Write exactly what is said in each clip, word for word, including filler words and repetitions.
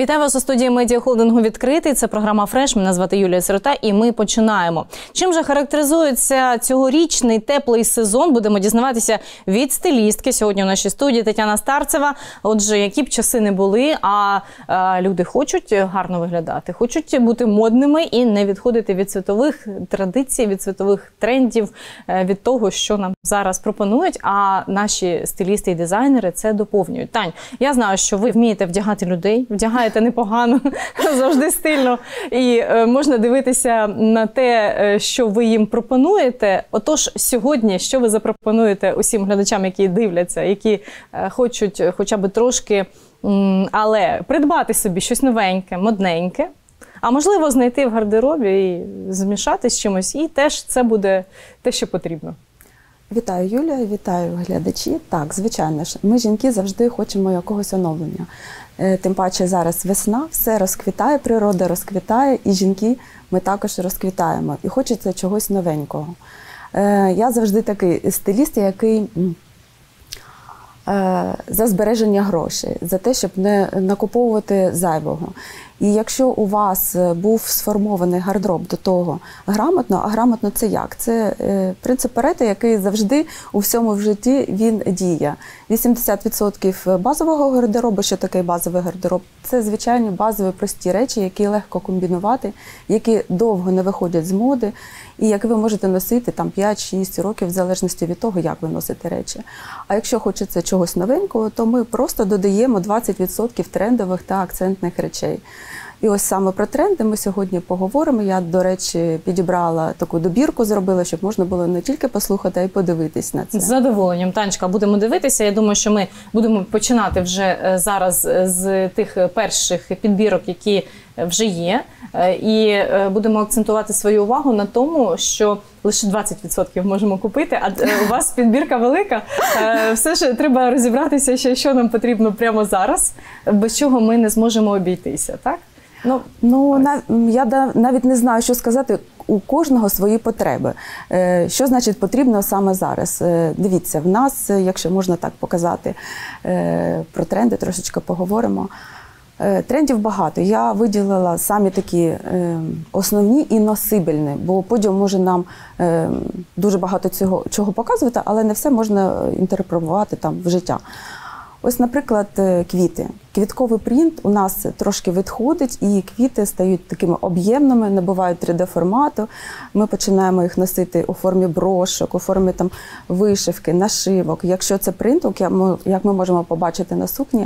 Вітаю вас у студії медіахолдингу «Відкритий». Це програма «Фреш». Мене звати Юлія Сирота і ми починаємо. Чим же характеризується цьогорічний теплий сезон? Будемо дізнаватися від стилістки. Сьогодні у нашій студії Тетяна Старцева. Отже, які б часи не були, а, а люди хочуть гарно виглядати, хочуть бути модними і не відходити від світових традицій, від світових трендів, від того, що нам зараз пропонують, а наші стилісти і дизайнери це доповнюють. Тань, я знаю, що ви вмієте вдягати людей, вдягаєте непогано, завжди стильно, і е, можна дивитися на те, що ви їм пропонуєте. Отож, сьогодні, що ви запропонуєте усім глядачам, які дивляться, які е, хочуть хоча б трошки, м, але придбати собі щось новеньке, модненьке, а можливо знайти в гардеробі і змішати з чимось, і теж це буде те, що потрібно. Вітаю, Юлія, вітаю глядачі. Так, звичайно ж, ми, жінки, завжди хочемо якогось оновлення. Тим паче зараз весна, все розквітає, природа розквітає, і жінки ми також розквітаємо. І хочеться чогось новенького. Я завжди такий стиліст, який за збереження грошей, за те, щоб не накуповувати зайвого. І якщо у вас був сформований гардероб до того грамотно, а грамотно це як? Це е, принцип Парето, який завжди у всьому в житті він діє. вісімдесят відсотків базового гардеробу, що таке базовий гардероб, це звичайні базові прості речі, які легко комбінувати, які довго не виходять з моди, і які ви можете носити там п'ять-шість років, в залежності від того, як ви носите речі. А якщо хочеться чогось новенького, то ми просто додаємо двадцять відсотків трендових та акцентних речей. І ось саме про тренди ми сьогодні поговоримо. Я, до речі, підібрала таку добірку, зробила, щоб можна було не тільки послухати, а й подивитись на це. З задоволенням, Танечка, будемо дивитися. Я думаю, що ми будемо починати вже зараз з тих перших підбірок, які вже є. І будемо акцентувати свою увагу на тому, що лише двадцять відсотків можемо купити, а у вас підбірка велика. Все ж треба розібратися, ще, що нам потрібно прямо зараз, без чого ми не зможемо обійтися, так? Ну, ну нав... я навіть не знаю, що сказати. У кожного свої потреби. Що значить потрібно саме зараз? Дивіться, в нас, якщо можна так показати, про тренди трошечки поговоримо. Трендів багато. Я виділила самі такі основні і носибельні, бо подіум може нам дуже багато цього чого показувати, але не все можна інтерпретувати там в життя. Ось, наприклад, квіти. Квітковий принт у нас трошки відходить, і квіти стають такими об'ємними, набувають три де формату. Ми починаємо їх носити у формі брошок, у формі там вишивки, нашивок. Якщо це принт, як ми можемо побачити на сукні,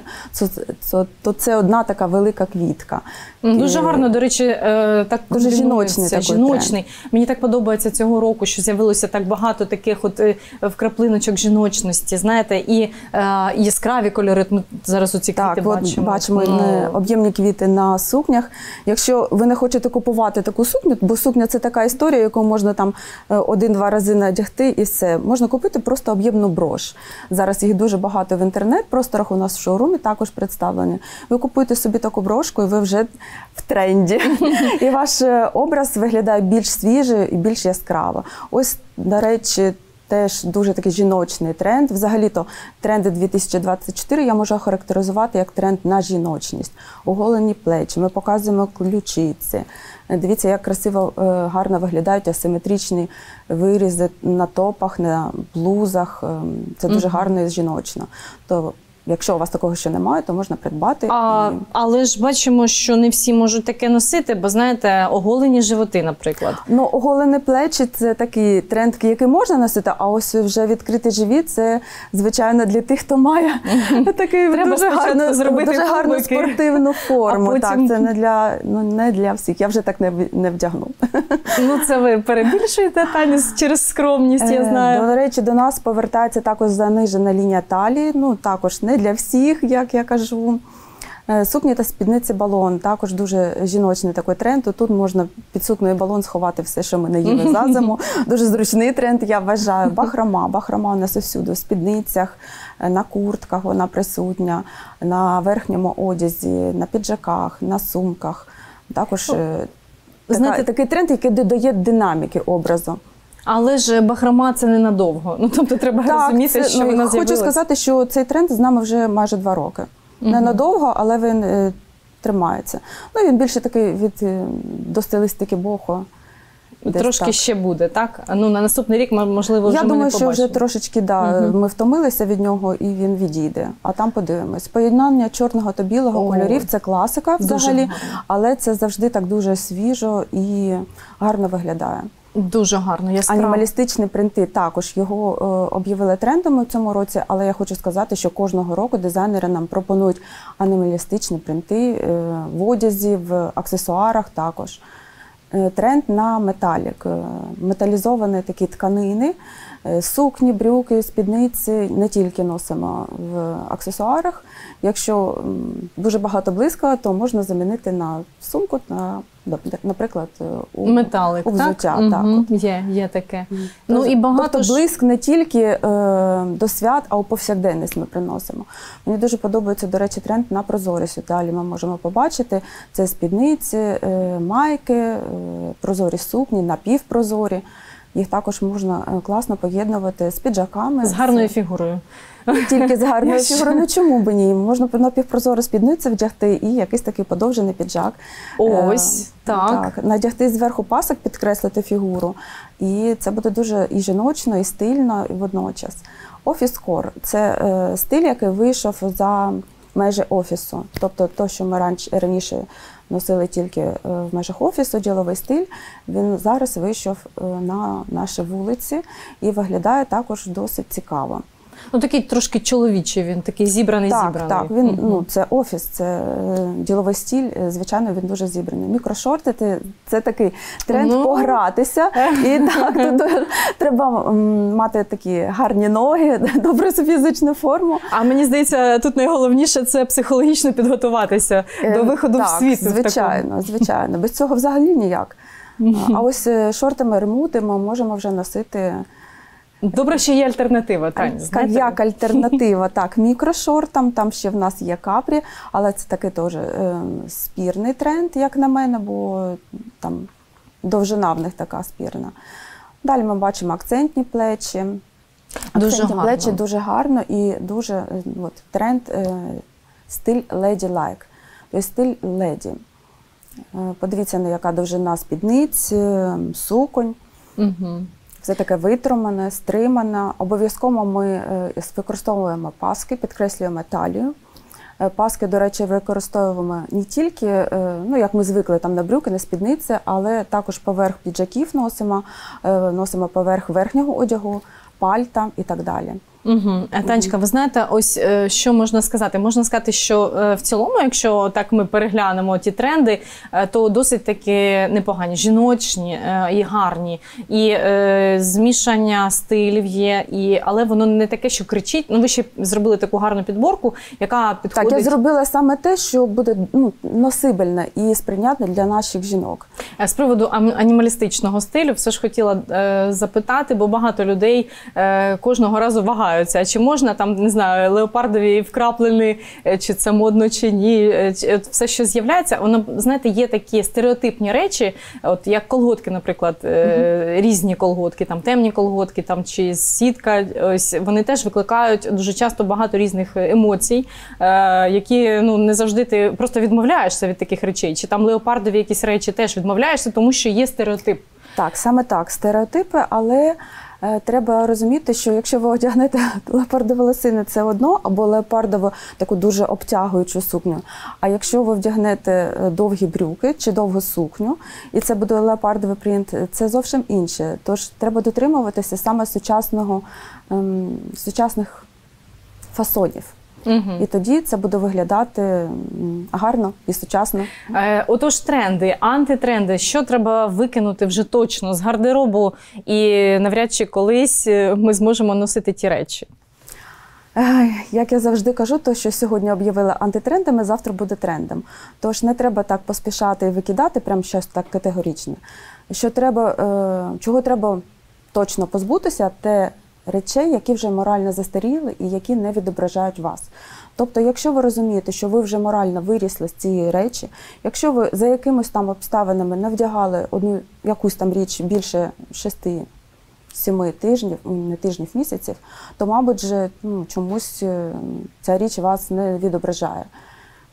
то, то це одна така велика квітка. Дуже гарно, до речі, так дуже жіночний такий жіночний. Тренд. Мені так подобається цього року, що з'явилося так багато таких от вкраплиночок жіночності, знаєте, і е, яскраві кольори. Ми зараз оці квіти бачимо. Бачимо ну... об'ємні квіти на сукнях. Якщо ви не хочете купувати таку сукню, бо сукня – це така історія, яку можна там один-два рази надягти і все. Можна купити просто об'ємну брош. Зараз їх дуже багато в інтернет-просторах, у нас в шоурумі також представлені. Ви купуєте собі таку брошку, і ви вже в тренді. І ваш образ виглядає більш свіжий і більш яскраво. Ось, до речі, теж дуже такий жіночний тренд. Взагалі-то тренди дві тисячі двадцять чотири я можу охарактеризувати як тренд на жіночність. Оголені плечі, ми показуємо ключиці. Дивіться, як красиво, гарно виглядають асиметричні вирізи на топах, на блузах. Це дуже гарно і жіночно. То якщо у вас такого ще немає, то можна придбати. А, і... Але ж бачимо, що не всі можуть таке носити, бо, знаєте, оголені животи, наприклад. Ну, оголені плечі – це такий тренд, який можна носити, а ось вже відкритий живіт – це, звичайно, для тих, хто має такий дуже гарну, зробити дуже гарну спортивну форму. Потім... Так, це не для, ну, не для всіх. Я вже так не, не вдягну. Ну, це ви перебільшуєте, Таня, через скромність, я знаю. До речі, до нас повертається також занижена лінія талії, ну, також не для всіх, як я кажу. Сукні та спідниці балон, також дуже жіночний такий тренд. Тут можна під сукнею балон сховати все, що ми не їли за зиму. Дуже зручний тренд, я вважаю. Бахрома. Бахрома у нас усюди, в спідницях, на куртках вона присутня, на верхньому одязі, на піджаках, на сумках. Також така, знаєте, такий тренд, який додає динаміки образу. Але ж бахрома – це ненадовго. Ну, тобто треба так, розуміти, це, що ну, вона з'явилася. Хочу сказати, що цей тренд з нами вже майже два роки. Угу. Ненадовго, але він тримається. Ну, він більше такий від до стилістики бохо. Трошки так. ще буде, так? Ну, на наступний рік, можливо, вже Я ми думаю, не побачимо. що вже трошечки, да, Угу. ми втомилися від нього і він відійде. А там подивимось. Поєднання чорного та білого О, кольорів – це класика взагалі, гарно. але це завжди так дуже свіжо і гарно виглядає. Дуже гарно, яскраво. Анімалістичні принти також його е, об'явили трендом у цьому році, але я хочу сказати, що кожного року дизайнери нам пропонують анімалістичні принти е, в одязі, в аксесуарах також. Е, тренд на металік, е, металізовані такі тканини, е, сукні, брюки, спідниці не тільки носимо в аксесуарах. Якщо м, дуже багато близько, то можна замінити на сумку, на, наприклад, у, Металик, у взуття. так? Так, Угу. от. Є, є таке. Тобто, Ну, і багато тобто ж... блиск не тільки е, до свят, а у повсякденність ми приносимо. Мені дуже подобається, до речі, тренд на прозорість. Далі ми можемо побачити. Це спідниці, е, майки, е, прозорі сукні, напівпрозорі. Їх також можна е, класно поєднувати з піджаками. З гарною фігурою. Не тільки з гарною Якщо- фігурою, ну чому б ні? Можна напівпрозору спідницю вдягти і якийсь такий подовжений піджак. Ось, Е, так. так. Надягти зверху пасок, підкреслити фігуру. І це буде дуже і жіночно, і стильно, і водночас. Офіс-кор – це е, стиль, який вийшов за межі офісу. Тобто те, що ми раніше, раніше носили тільки е, в межах офісу, діловий стиль, він зараз вийшов е, на наші вулиці і виглядає також досить цікаво. Ну, такий трошки чоловічий він, такий зібраний, Так, зібраний. так, він, Мгм. ну, це офіс, це е, діловий стиль, е, звичайно, він дуже зібраний. Мікрошорти це, це такий тренд Ну. погратися. І так, тут е, треба м, мати такі гарні ноги, добру фізичну форму. А мені здається, тут найголовніше – це психологічно підготуватися Е, до виходу так, в світ. в такому. звичайно, звичайно. Без цього взагалі ніяк. А ось е, шортами, ремути ми можемо вже носити. Добре, що є альтернатива, Таня. знаєте? Як альтернатива, так, мікрошортам, там ще в нас є капрі, але це такий теж е, спірний тренд, як на мене, бо там довжина в них така спірна. Далі ми бачимо акцентні плечі. Дуже Акцентні гарно. плечі дуже гарно і дуже е, от, тренд, е, стиль lady-like, тобто стиль леді. Е, подивіться, на яка довжина спідниць, е, суконь. Мгм. Все таке витримане, стримане. Обов'язково ми е, використовуємо паски, підкреслюємо талію. Е, Паски, до речі, використовуємо не тільки, е, ну, як ми звикли, там на брюки, на спідниці, але також поверх піджаків носимо, е, носимо поверх верхнього одягу, пальта і так далі. Угу. Танечка, ви знаєте, ось е, що можна сказати? Можна сказати, що е, в цілому, якщо так ми переглянемо ті тренди, е, то досить таки непогані, жіночні е, і гарні, і е, змішання стилів є, і, але воно не таке, що кричить. Ну, ви ще зробили таку гарну підборку, яка підходить. Так, я зробила саме те, що буде, ну, носибельне і сприйнятне для наших жінок. З приводу ам- анімалістичного стилю все ж хотіла е, запитати, бо багато людей е, кожного разу вагаються. А чи можна там, не знаю, леопардові вкраплені, е, чи це модно, чи ні, е, чи, от все, що з'являється, воно, знаєте, є такі стереотипні речі, от як колготки, наприклад, е, різні колготки, там темні колготки, там чи сітка, ось вони теж викликають дуже часто багато різних емоцій, е, які, ну, не завжди ти просто відмовляєшся від таких речей. Чи там леопардові якісь речі теж відмовляєшся, тому що є стереотип. Так, саме так, стереотипи, але е, треба розуміти, що якщо ви одягнете леопардові лосини, це одно, або леопардову таку дуже обтягуючу сукню. А якщо ви вдягнете довгі брюки чи довгу сукню, і це буде леопардовий принт, це зовсім інше. Тож треба дотримуватися саме сучасного, ем, сучасних фасонів. Угу. І тоді це буде виглядати м, гарно і сучасно. Е, отож, тренди, антитренди, що треба викинути вже точно з гардеробу, і навряд чи колись е, ми зможемо носити ті речі. Ех, Як я завжди кажу, то що сьогодні об'явили антитрендами, завтра буде трендом. Тож не треба так поспішати і викидати прям щось так категоричне. Що треба, е, чого треба точно позбутися, те речей, які вже морально застаріли і які не відображають вас. Тобто, якщо ви розумієте, що ви вже морально вирісли з цієї речі, якщо ви за якимось там обставинами не вдягали одну якусь там річ більше шести сіми тижнів, не тижнів, місяців, то, мабуть, же, ну, чомусь ця річ вас не відображає.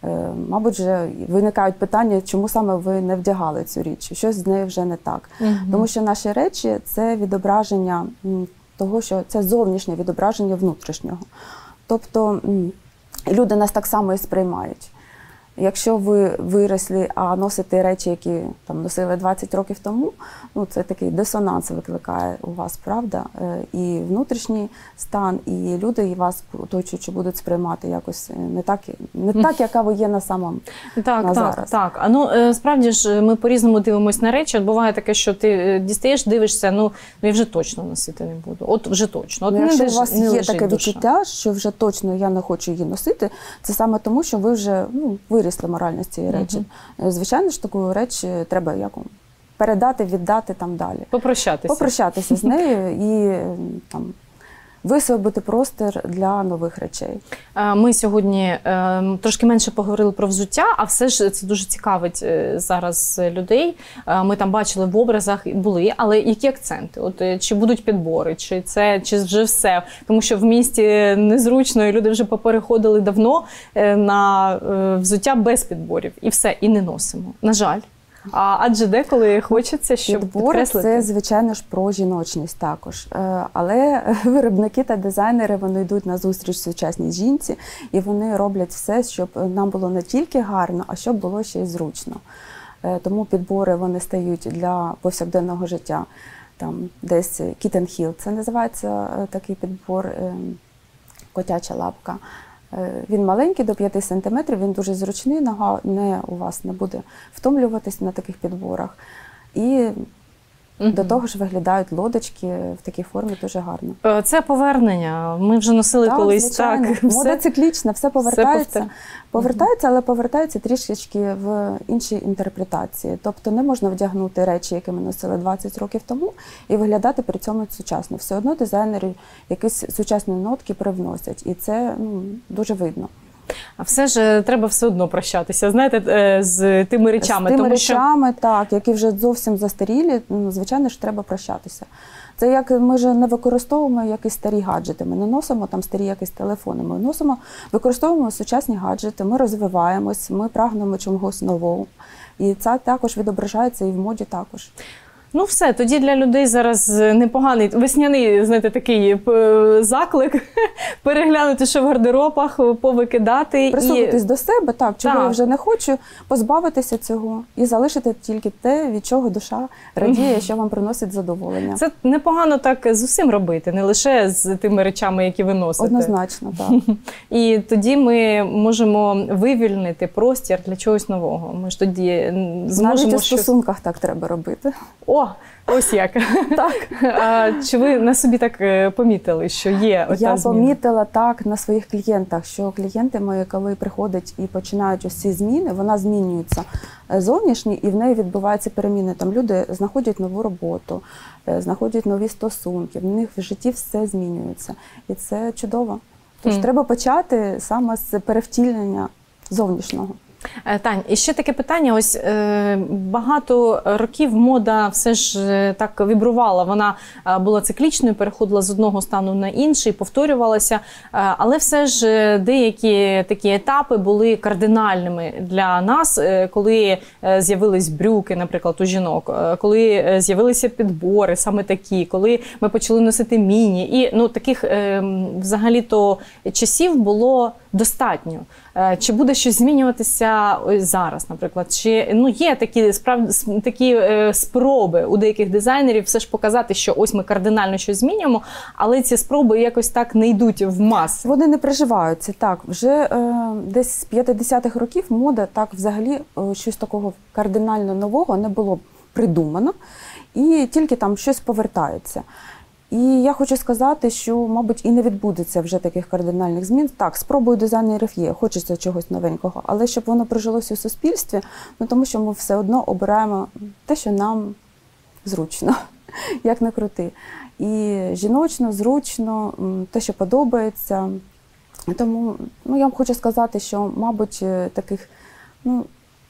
Мабуть, вже виникають питання, чому саме ви не вдягали цю річ, щось з нею вже не так. Угу. Тому що наші речі – це відображення того, що це зовнішнє відображення внутрішнього. Тобто люди нас так само і сприймають. Якщо ви виросли, а носите речі, які там носили двадцять років тому, ну це такий дисонанс викликає у вас, правда? І внутрішній стан, і люди і вас оточуючи будуть сприймати якось не так, не так, яка ви є на самому так, на так, зараз. Так, а ну справді ж ми по-різному дивимося на речі. От буває таке, що ти дістаєш, дивишся, ну я вже точно носити не буду. От вже точно. От ну, якщо не у вас не є таке душа. відчуття, що вже точно я не хочу її носити, це саме тому, що ви вже ну, вирісли морально з цієї речі. Uh-huh. Звичайно ж, таку реч треба як, передати, віддати там далі. Попрощатися. Попрощатися з нею і там, висвободити простір для нових речей. Ми сьогодні трошки менше поговорили про взуття, а все ж це дуже цікавить зараз людей. Ми там бачили в образах, були, але які акценти? От чи будуть підбори, чи це, чи вже все? Тому що в місті незручно, і люди вже попереходили давно на взуття без підборів. І все, і не носимо. На жаль. А адже деколи хочеться, щоб підбори підкреслити. Це, звичайно ж, про жіночність також. Але виробники та дизайнери, вони йдуть на зустріч сучасній жінці, і вони роблять все, щоб нам було не тільки гарно, а щоб було ще й зручно. Тому підбори, вони стають для повсякденного життя. Там десь kitten heel, це називається такий підбор, котяча лапка. Він маленький, до п'яти сантиметрів, він дуже зручний, нога не, у вас не буде втомлюватись на таких підборах. І угу. до того ж виглядають лодочки в такій формі дуже гарно. Це повернення. Ми вже носили так, колись. Звичайно. Так, мода циклічна, все повертається. Все повертається, але повертається трішечки в іншій інтерпретації. Тобто не можна вдягнути речі, які ми носили двадцять років тому, і виглядати при цьому сучасно. Все одно дизайнери якісь сучасні нотки привносять, і це ну, дуже видно. А все ж треба все одно прощатися, знаєте, з тими речами. З тими тому, речами, що... так, які вже зовсім застарілі, ну, звичайно ж, треба прощатися. Це як ми ж не використовуємо якісь старі гаджети, ми не носимо там старі якісь телефони, ми носимо, використовуємо сучасні гаджети, ми розвиваємось, ми прагнемо чогось нового. І це також відображається і в моді також. Ну все, тоді для людей зараз непоганий весняний, знаєте, такий заклик переглянути, що в гардеробах, повикидати. Прислухатись і... до себе, так, чого так. я вже не хочу, позбавитися цього і залишити тільки те, від чого душа радіє, що вам приносить задоволення. Це непогано так з усім робити, не лише з тими речами, які ви носите. Однозначно, так. І тоді ми можемо вивільнити простір для чогось нового. Ми ж тоді зможемо... Навіть у щось... стосунках так треба робити. О, ось як. Так. А, чи ви на собі так помітили, що є ота Я зміна? помітила так на своїх клієнтах, що клієнти мої, коли приходять і починають ось ці зміни, вона змінюється зовнішні, і в неї відбуваються переміни. Там люди знаходять нову роботу, знаходять нові стосунки, в них в житті все змінюється. І це чудово. Тож mm. треба почати саме з перевтілення зовнішнього. Тань, і ще таке питання. Ось е, багато років мода все ж е, так вібрувала. Вона е, була циклічною, переходила з одного стану на інший, повторювалася. Е, але все ж деякі такі етапи були кардинальними для нас, е, коли е, з'явились брюки, наприклад, у жінок, е, коли е, з'явилися підбори, саме такі, коли ми почали носити міні. І ну, таких е, взагалі-то часів було достатньо. Е, чи буде щось змінюватися ось зараз, наприклад? Чи ну, є такі, справді, такі е, спроби у деяких дизайнерів все ж показати, що ось ми кардинально щось змінюємо, але ці спроби якось так не йдуть в маси? Вони не приживаються. Так, вже е, десь з п'ятдесятих років мода так взагалі е, щось такого кардинально нового не було придумано, і тільки там щось повертається. І я хочу сказати, що, мабуть, і не відбудеться вже таких кардинальних змін. Так, спробою дизайнерів є, хочеться чогось новенького, але щоб воно прижилося у суспільстві, ну тому що ми все одно обираємо те, що нам зручно, як не крути. І жіночно, зручно, те, що подобається. Тому ну, я вам хочу сказати, що, мабуть, таких, ну,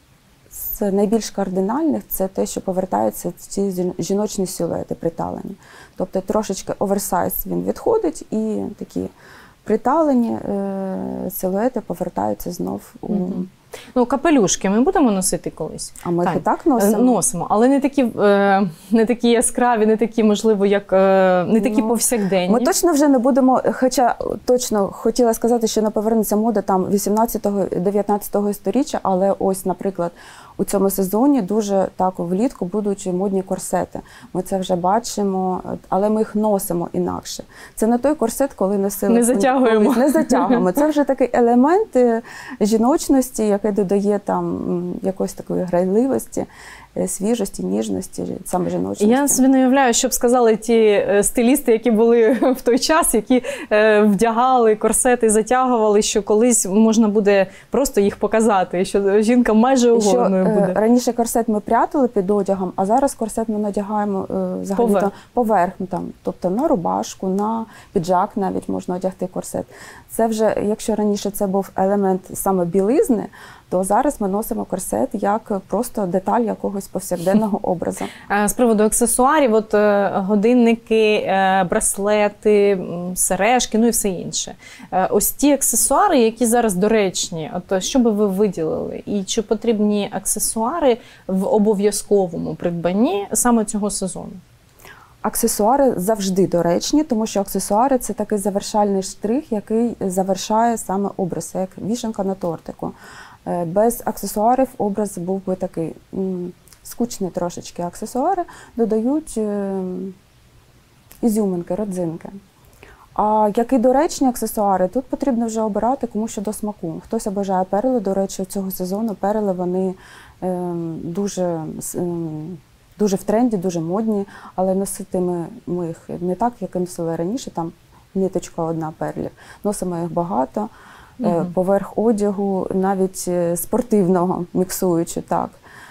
з найбільш кардинальних – це те, що повертаються ці жіночні силуети приталені. Тобто трошечки оверсайз він відходить і такі приталені е, силуети повертаються знов у... Угу. Ну, капелюшки ми будемо носити колись? А ми так. їх і так носимо. Носимо, але не такі, е, не такі яскраві, не такі, можливо, як, е, не такі ну, повсякденні. Ми точно вже не будемо, хоча точно хотіла сказати, що не повернеться мода там вісімнадцятого-дев'ятнадцятого сторіччя, але ось, наприклад, у цьому сезоні дуже так влітку будуть модні корсети. Ми це вже бачимо, але ми їх носимо інакше. Це не той корсет, коли носили. Не затягуємо. Коли, не затягуємо. Це вже такий елемент жіночності, який додає там якоїсь такої грайливості, свіжості, ніжності, саме жіночності. Я собі не уявляю, що б сказали ті стилісти, які були в той час, які вдягали корсети, затягували, що колись можна буде просто їх показати, що жінка майже оголеною буде. Раніше корсет ми прятали під одягом, а зараз корсет ми надягаємо взагалі поверх, там, тобто на рубашку, на піджак навіть можна одягти корсет. Це вже, якщо раніше це був елемент саме білизни, то зараз ми носимо корсет як просто деталь якогось повсякденного образу. З приводу аксесуарів, от годинники, браслети, сережки, ну і все інше. Ось ті аксесуари, які зараз доречні, от що би ви виділили? І чи потрібні аксесуари в обов'язковому придбанні саме цього сезону? Аксесуари завжди доречні, тому що аксесуари – це такий завершальний штрих, який завершає саме образ, як вішенка на тортику. Без аксесуарів образ був би такий м, скучний трошечки. Аксесуари додають е, ізюминки, родзинки. А які доречні аксесуари, тут потрібно вже обирати кому що до смаку. Хтось обожає перли, до речі, цього сезону перли вони е, дуже, е, дуже в тренді, дуже модні, але носити ми, ми їх не так, як носили раніше, там ниточка одна перлів. Носимо їх багато. Угу. Поверх одягу, навіть спортивного, міксуючи так.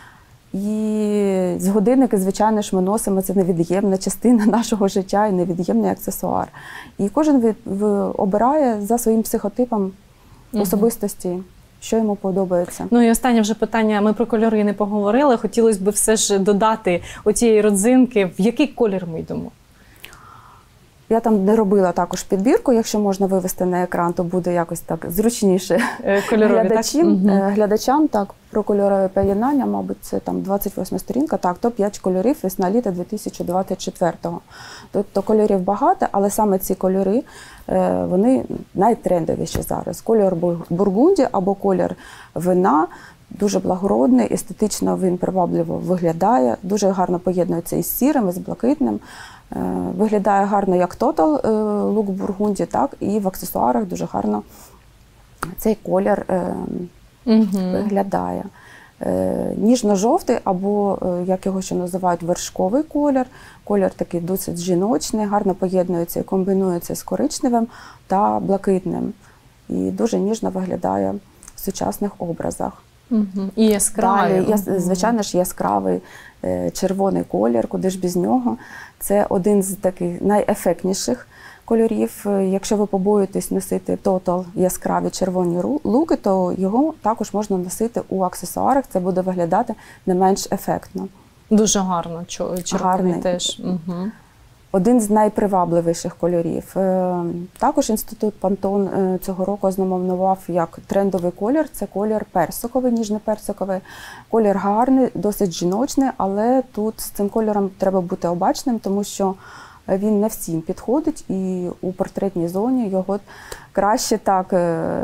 І з годинники, звичайно ж, ми носимо, це невід'ємна частина нашого життя і невід'ємний аксесуар. І кожен від, в, обирає за своїм психотипом особистості, що йому подобається. Ну і останнє вже питання, ми про кольори не поговорили, хотілося б все ж додати оцієї родзинки, в який колір ми йдемо? Я там не робила також підбірку, якщо можна вивести на екран, то буде якось так зручніше кольорові, глядачам. Так? Глядачам, так, про кольорове поєднання, мабуть, це там двадцять восьма сторінка, так, топ п'ять кольорів весна-літо дві тисячі двадцять четвертого. Тобто кольорів багато, але саме ці кольори, вони найтрендовіші зараз. Кольор бургунді або колір вина, дуже благородний, естетично він привабливо виглядає, дуже гарно поєднується із сірим, із блакитним. Виглядає гарно як тотал лук бургунді, так і в аксесуарах дуже гарно цей колір угу. виглядає. Ніжно-жовтий або, як його ще називають, вершковий колір. Колір такий досить жіночний, гарно поєднується і комбінується з коричневим та блакитним. І дуже ніжно виглядає в сучасних образах. Угу. І яскравий. Далі, звичайно ж, яскравий червоний колір, куди ж без нього. Це один з таких найефектніших кольорів. Якщо ви побоїтесь носити тотал яскраві червоні луки, то його також можна носити у аксесуарах, це буде виглядати не менш ефектно. Дуже гарно, червоний теж. Угу. Один з найпривабливіших кольорів. Також інститут Пантон цього року ознайомив як трендовий колір. Це колір персиковий, ніжно-персиковий. Колір гарний, досить жіночний, але тут з цим кольором треба бути обачним, тому що він не всім підходить і у портретній зоні його краще так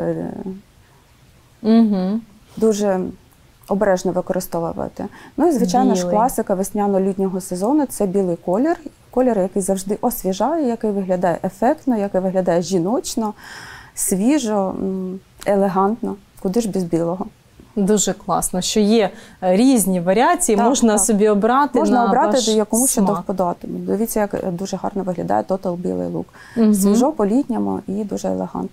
угу. дуже обережно використовувати. Ну і, звичайно ж, класика весняно-літнього сезону – це білий колір. Колір, який завжди освіжає, який виглядає ефектно, який виглядає жіночно, свіжо, елегантно. Куди ж без білого? Дуже класно, що є різні варіації, так, можна так. собі обрати можна на обрати, ваш якому смак. ще до вподобати. Дивіться, як дуже гарно виглядає тотал білий лук. Угу. Свіжо, по-літньому і дуже елегантно.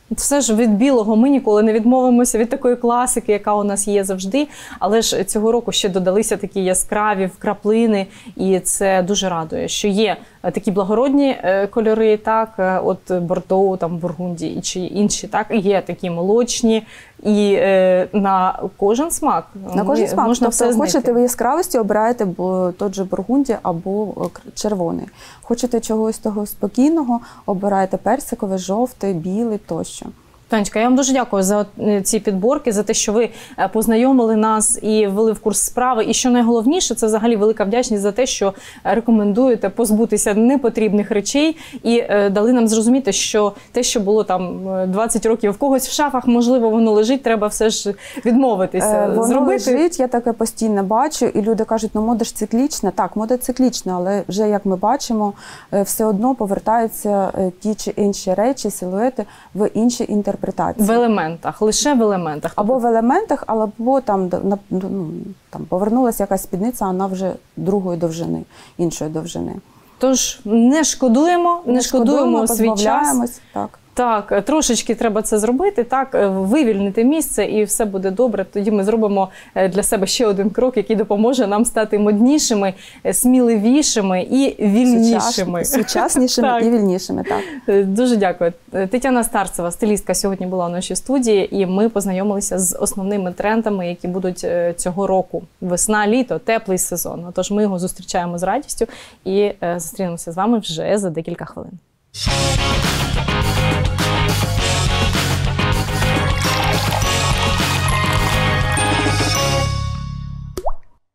Все ж від білого ми ніколи не відмовимося, від такої класики, яка у нас є завжди. Але ж цього року ще додалися такі яскраві вкраплини, і це дуже радує, що є такі благородні кольори, так, от Бордо, там Бургундії чи інші, так, і є такі молочні, і е, на кожен смак. На кожен смак. Можна тобто, все хочете знайти. ви яскравості, обираєте той же Бургундія або червоний. Хочете чогось того спокійного, обираєте персиковий, жовтий, білий тощо. Танечка, я вам дуже дякую за ці підборки, за те, що ви познайомили нас і ввели в курс справи. І що найголовніше, це взагалі велика вдячність за те, що рекомендуєте позбутися непотрібних речей і дали нам зрозуміти, що те, що було там двадцять років в когось в шафах, можливо, воно лежить, треба все ж відмовитися. Воно зробити. лежить, я таке постійно бачу, і люди кажуть, ну мода ж циклічна. Так, мода циклічна, але вже, як ми бачимо, все одно повертаються ті чи інші речі, силуети в інші інтерпретації. В елементах, лише в елементах. Або в елементах, або там, ну, там повернулася якась спідниця, вона вже другої довжини, іншої довжини. Тож не шкодуємо, не, не шкодуємо свій час. Так. Так, трошечки треба це зробити, так, вивільнити місце і все буде добре. Тоді ми зробимо для себе ще один крок, який допоможе нам стати моднішими, сміливішими і вільнішими. Сучаснішими і вільнішими, так. Дуже дякую. Тетяна Старцева, стилістка, сьогодні була у нашій студії, і ми познайомилися з основними трендами, які будуть цього року. Весна, літо, теплий сезон. Тож ми його зустрічаємо з радістю і зустрінемося з вами вже за декілька хвилин.